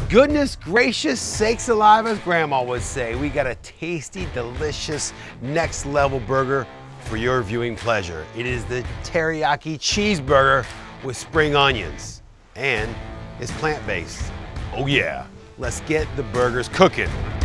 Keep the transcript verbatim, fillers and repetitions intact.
Goodness gracious sakes alive, as Grandma would say, we got a tasty, delicious, next level burger for your viewing pleasure. It is the teriyaki cheeseburger with spring onions, and it's plant-based. Oh yeah, let's get the burgers cooking.